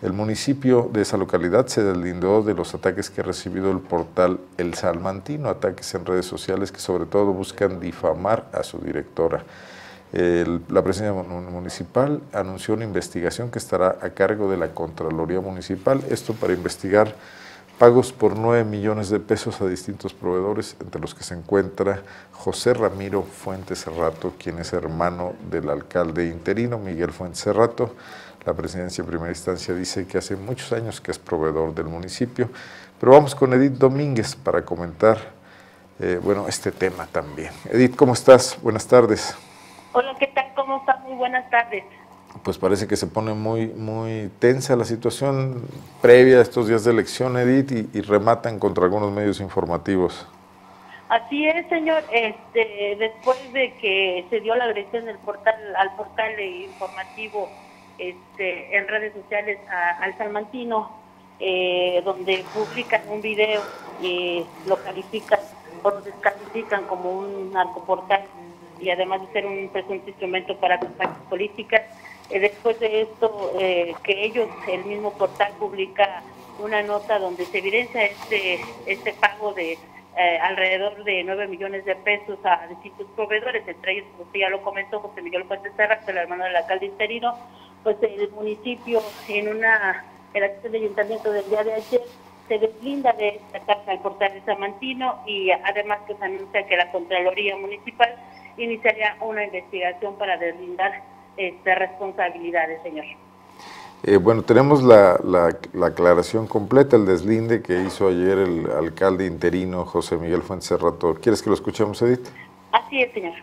El municipio de esa localidad se deslindó de los ataques que ha recibido el portal El Salmantino, ataques en redes sociales que sobre todo buscan difamar a su directora. La presidencia municipal anunció una investigación que estará a cargo de la Contraloría Municipal, esto para investigar pagos por 9 millones de pesos a distintos proveedores, entre los que se encuentra José Ramiro Fuentes Cerrato, quien es hermano del alcalde interino, Miguel Fuentes Cerrato. La presidencia en primera instancia dice que hace muchos años que es proveedor del municipio, pero vamos con Edith Domínguez para comentar este tema también. Edith, ¿cómo estás? Buenas tardes. Hola, ¿qué tal? ¿Cómo estás? Muy buenas tardes. Pues parece que se pone muy tensa la situación previa a estos días de elección, Edith, y rematan contra algunos medios informativos. Así es, señor. Después de que se dio la agresión al portal informativo en redes sociales al Salmantino, donde publican un video y lo califican o lo descalifican como un narcoportal y además de ser un presunto instrumento para campañas políticas. Después de esto, que ellos, el mismo portal, publica una nota donde se evidencia este pago de alrededor de 9 millones de pesos a distintos proveedores, entre ellos, como usted ya lo comentó, José Miguel Fuentes Cerrato, el hermano del alcalde interino. Pues el municipio, en la sesión de ayuntamiento del día de ayer, se deslinda de esta carta al portal de Salmantino y además que se anuncia que la Contraloría Municipal iniciaría una investigación para deslindar responsabilidades, señor. Tenemos la aclaración completa, el deslinde que hizo ayer el alcalde interino José Miguel Fuentes Cerrato. ¿Quieres que lo escuchemos, Edith? Así es, señor.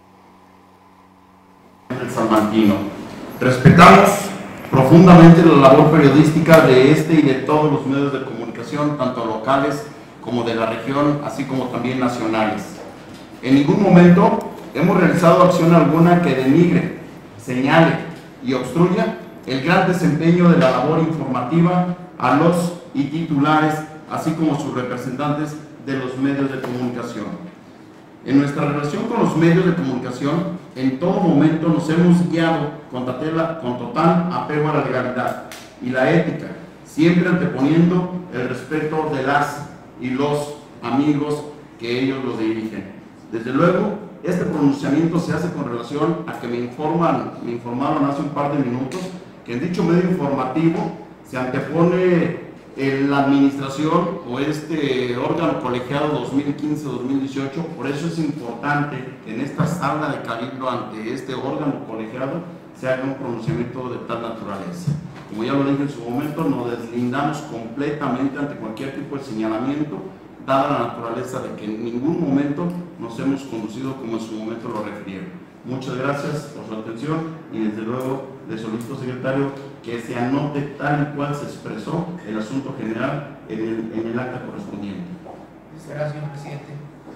El Salmantino. Respetamos profundamente la labor periodística de este y de todos los medios de comunicación, tanto locales como de la región, así como también nacionales. En ningún momento hemos realizado acción alguna que denigre, señale y obstruya el gran desempeño de la labor informativa a los y titulares, así como sus representantes de los medios de comunicación. En nuestra relación con los medios de comunicación, en todo momento nos hemos guiado con total apego a la legalidad y la ética, siempre anteponiendo el respeto de las y los amigos que ellos los dirigen. Desde luego, este pronunciamiento se hace con relación a que me informaron hace un par de minutos que en dicho medio informativo se antepone la administración o órgano colegiado 2015-2018. Por eso es importante que en esta sala de cabildo ante este órgano colegiado se haga un pronunciamiento de tal naturaleza. Como ya lo dije en su momento, nos deslindamos completamente ante cualquier tipo de señalamiento, dada la naturaleza de que en ningún momento nos hemos conducido como en su momento lo refirieron. Muchas gracias por su atención y desde luego le solicito, secretario, que se anote tal y cual se expresó el asunto general en el acta correspondiente. Será, señor presidente.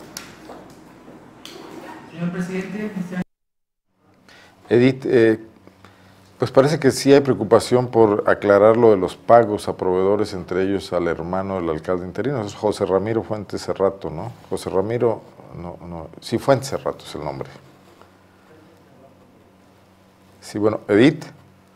Señor presidente. Edith, pues parece que sí hay preocupación por aclarar lo de los pagos a proveedores, entre ellos al hermano del alcalde interino, es José Ramiro Fuentes Cerrato, ¿no? José Ramiro, sí, Fuentes Cerrato es el nombre. Sí, bueno, Edith.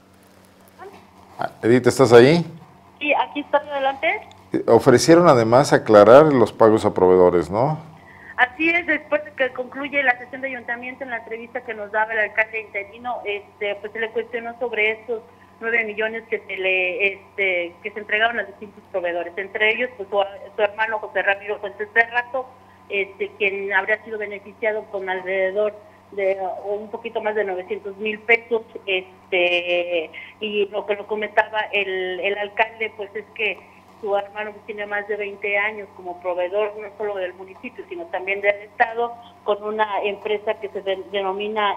Edith, ¿estás ahí? Sí, aquí estoy, adelante. Ofrecieron además aclarar los pagos a proveedores, ¿no? Así es, después de que concluye la sesión de ayuntamiento, en la entrevista que nos daba el alcalde interino, pues se le cuestionó sobre estos 9 millones que se entregaron a distintos proveedores, entre ellos pues su hermano José Ramiro Fuentes Cerrato, quien habría sido beneficiado con alrededor de un poquito más de 900,000 pesos, y lo que lo comentaba el alcalde, pues es que su hermano tiene más de 20 años como proveedor, no solo del municipio, sino también del estado, con una empresa que se denomina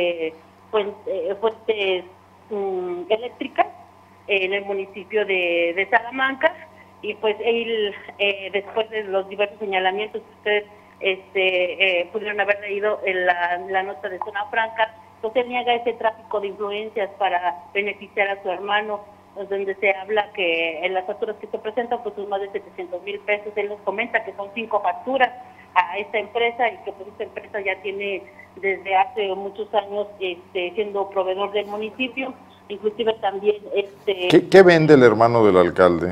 Fuentes Eléctricas en el municipio de Salamanca, y pues él, después de los diversos señalamientos que ustedes pudieron haber leído en la nota de Zona Franca, pues él niega ese tráfico de influencias para beneficiar a su hermano, donde se habla que en las facturas que se presentan pues son más de 700,000 pesos. Él nos comenta que son 5 facturas a esta empresa y que pues esta empresa ya tiene desde hace muchos años siendo proveedor del municipio. inclusive también ¿Qué vende el hermano del alcalde?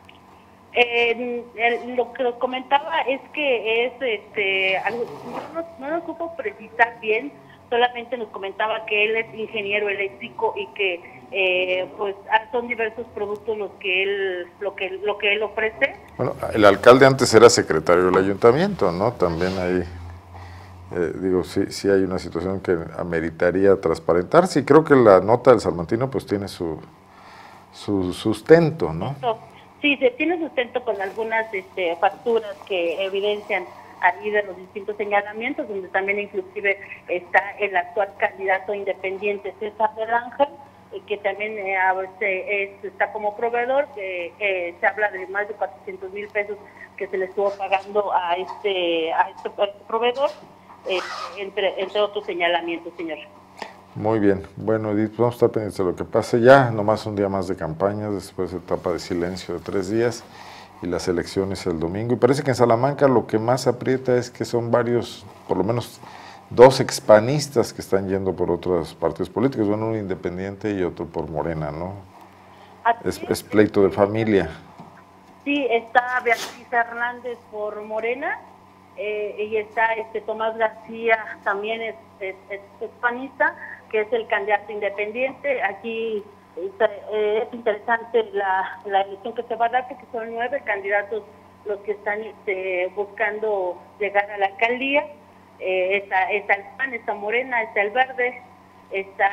Lo que comentaba es que es algo, no nos supo precisar bien, solamente nos comentaba que él es ingeniero eléctrico y que pues son diversos productos lo que él ofrece. Bueno, el alcalde antes era secretario del ayuntamiento, ¿no? También ahí, digo, sí hay una situación que ameritaría transparentarse, y creo que la nota del Salmantino pues tiene su sustento, ¿no? Sí, se tiene sustento con algunas facturas que evidencian ahí de los distintos señalamientos, donde también inclusive está el actual candidato independiente César del Ángel, que también está como proveedor, se habla de más de 400,000 pesos que se le estuvo pagando a este proveedor, entre otros señalamientos, señor. Muy bien. Bueno, Edith, vamos a estar pendientes de lo que pase. Ya nomás un día más de campañas, después de etapa de silencio de 3 días y las elecciones el domingo. Y parece que en Salamanca lo que más aprieta es que son varios, por lo menos 2 expanistas que están yendo por otros partidos políticos, bueno, uno independiente y otro por Morena, ¿no? Es pleito de familia. Sí, está Beatriz Hernández por Morena, y está Tomás García, también es panista, que es el candidato independiente. Aquí es interesante la elección que se va a dar, porque son 9 candidatos los que están buscando llegar a la alcaldía. Está el PAN, está Morena, está el Verde, está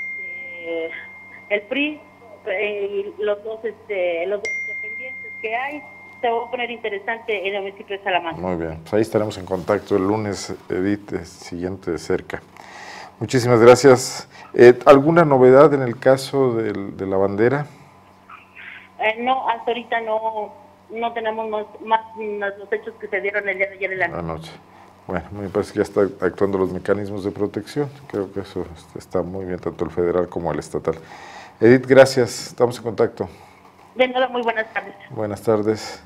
el PRI, y los dos independientes que hay. Se va a poner interesante en el municipio de Salamanca. Muy bien, pues ahí estaremos en contacto el lunes, Edith, siguiente de cerca. Muchísimas gracias. ¿Alguna novedad en el caso de la bandera? No, hasta ahorita no tenemos más los hechos que se dieron el día de ayer en la noche. Bueno, me parece que ya están actuando los mecanismos de protección. Creo que eso está muy bien, tanto el federal como el estatal. Edith, gracias. Estamos en contacto. De nada, muy buenas tardes. Buenas tardes.